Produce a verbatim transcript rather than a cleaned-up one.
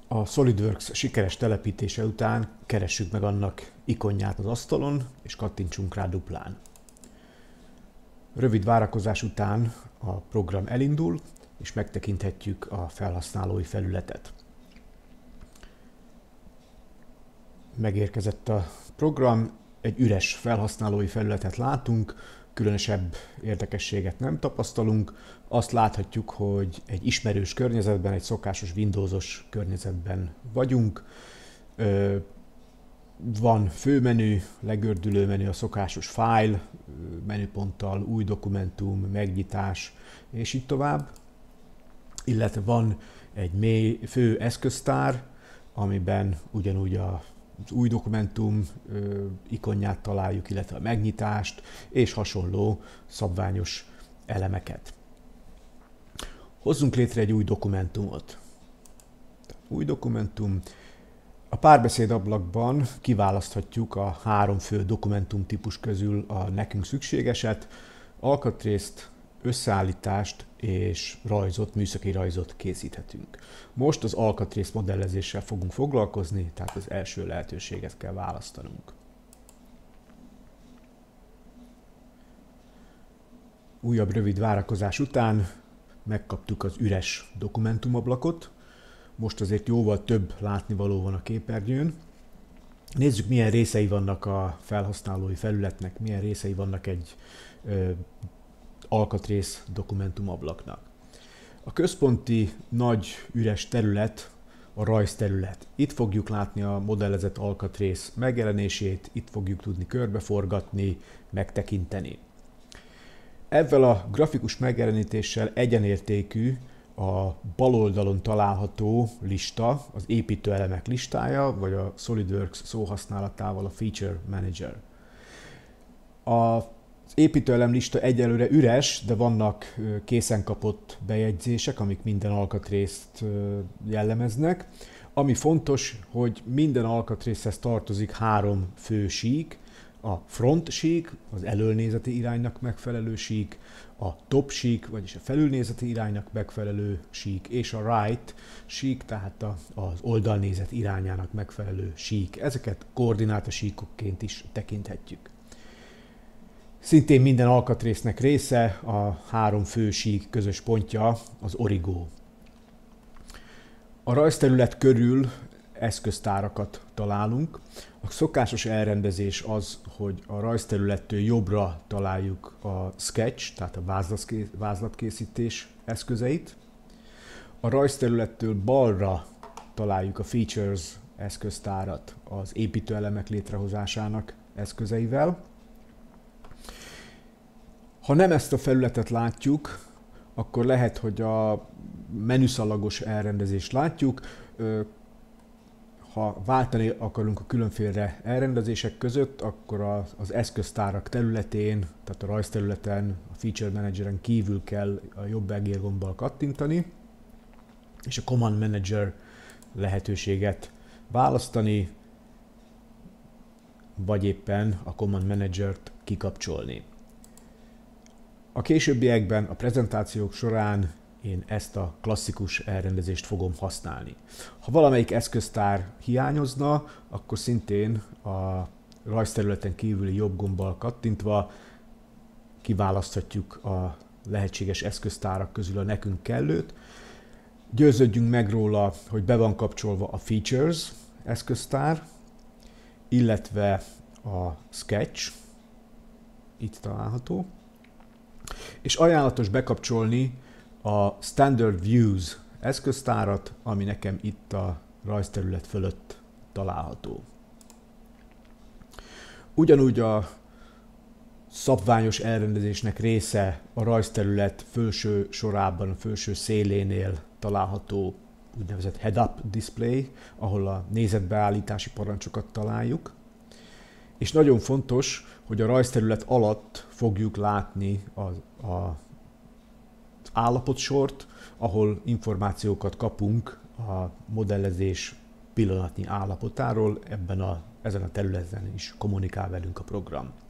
A SolidWorks sikeres telepítése után keressük meg annak ikonját az asztalon, és kattintsunk rá duplán. Rövid várakozás után a program elindul, és megtekinthetjük a felhasználói felületet. Megérkezett a program, egy üres felhasználói felületet látunk, különösebb érdekességet nem tapasztalunk. Azt láthatjuk, hogy egy ismerős környezetben, egy szokásos Windowsos környezetben vagyunk. Van főmenü, legördülő menü, a szokásos file menüponttal, új dokumentum, megnyitás, és így tovább. Illetve van egy mély fő eszköztár, amiben ugyanúgy a az új dokumentum ö, ikonját találjuk, illetve a megnyitást, és hasonló szabványos elemeket. Hozzunk létre egy új dokumentumot. Új dokumentum. A párbeszéd ablakban kiválaszthatjuk a három fő dokumentum típus közül a nekünk szükségeset, alkatrészt, összeállítást és rajzot, műszaki rajzot készíthetünk. Most az alkatrész modellezéssel fogunk foglalkozni, tehát az első lehetőséget kell választanunk. Újabb rövid várakozás után megkaptuk az üres dokumentumablakot. Most azért jóval több látnivaló van a képernyőn. Nézzük, milyen részei vannak a felhasználói felületnek, milyen részei vannak egy ö, alkatrész dokumentumablaknak. A központi nagy üres terület a rajzterület. Itt fogjuk látni a modellezett alkatrész megjelenését, itt fogjuk tudni körbeforgatni, megtekinteni. Ezzel a grafikus megjelenítéssel egyenértékű a bal oldalon található lista, az építőelemek listája, vagy a SolidWorks szóhasználatával a Feature Manager. A Az építőelem lista egyelőre üres, de vannak készen kapott bejegyzések, amik minden alkatrészt jellemeznek. Ami fontos, hogy minden alkatrészhez tartozik három fő sík, a front sík, az elölnézeti iránynak megfelelő sík, a top sík, vagyis a felülnézeti iránynak megfelelő sík, és a right sík, tehát az oldalnézet irányának megfelelő sík. Ezeket koordinátasíkokként is tekinthetjük. Szintén minden alkatrésznek része a három fő sík közös pontja, az origó. A rajzterület körül eszköztárakat találunk. A szokásos elrendezés az, hogy a rajzterülettől jobbra találjuk a sketch, tehát a vázlatkészítés eszközeit. A rajzterülettől balra találjuk a features eszköztárat az építőelemek létrehozásának eszközeivel. Ha nem ezt a felületet látjuk, akkor lehet, hogy a menüszalagos elrendezést látjuk. Ha váltani akarunk a különféle elrendezések között, akkor az eszköztárak területén, tehát a rajzterületen, a Feature Manageren kívül kell a jobb egérgombbal kattintani, és a Command Manager lehetőséget választani, vagy éppen a Command Managert kikapcsolni. A későbbiekben, a prezentációk során én ezt a klasszikus elrendezést fogom használni. Ha valamelyik eszköztár hiányozna, akkor szintén a rajzterületen kívüli jobb gombbal kattintva kiválaszthatjuk a lehetséges eszköztárak közül a nekünk kellőt. Győződjünk meg róla, hogy be van kapcsolva a Features eszköztár, illetve a Sketch, itt található. És ajánlatos bekapcsolni a Standard Views eszköztárat, ami nekem itt a rajzterület fölött található. Ugyanúgy a szabványos elrendezésnek része a rajzterület felső sorában, a felső szélénél található úgynevezett head-up display, ahol a nézetbeállítási parancsokat találjuk. És nagyon fontos, hogy a rajzterület alatt fogjuk látni az, a, az állapotsort, ahol információkat kapunk a modellezés pillanatnyi állapotáról, ebben a, ezen a területen is kommunikál velünk a program.